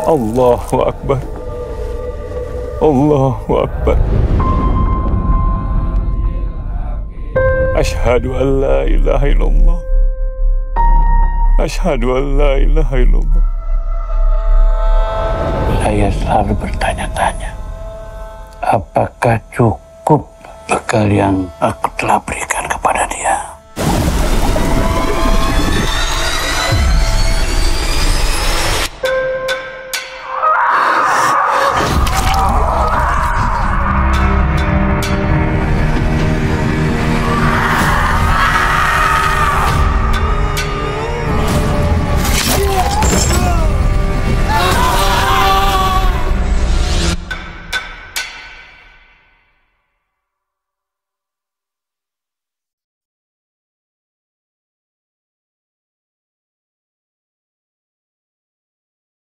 Allahu Akbar. Allahu Akbar. Asyhadu an la ilaha illallah. Asyhadu an la ilaha illallah. Saya selalu bertanya-tanya, apakah cukup bekal yang aku telah berikan kepada dia?